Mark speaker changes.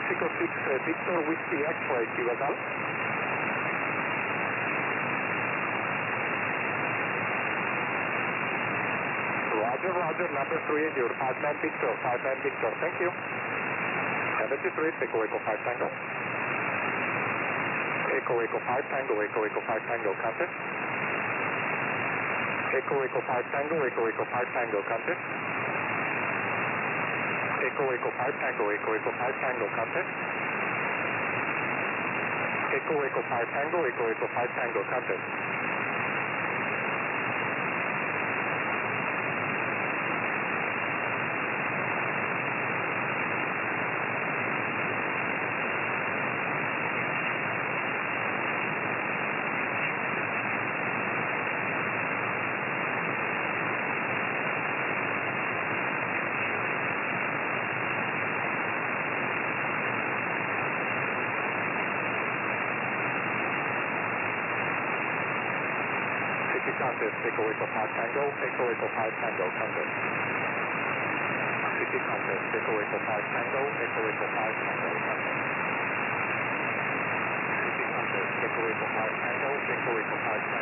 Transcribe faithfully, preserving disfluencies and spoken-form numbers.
Speaker 1: Mexico six, uh, Victor Whiskey X-ray, Ciudadal. Roger, Roger, number three, and your five man Victor, five man Victor, thank you. seventy-three, Echo Echo five Tango. Echo Echo five Tango, Echo Echo five Tango, contact. Echo Echo five Tango, Echo Echo five Tango, contact. Echo Echo five Tango, Echo Echo five Tango, contact. Echo Echo five Tango, Echo Echo five Tango, contact. Contest, Echo Echo five Tango, Echo Echo five Tango, contact. City contest, Echo Echo five Tango, Echo Echo five Tango, contact. City contest, Echo Echo five Tango, Echo Echo five Tango.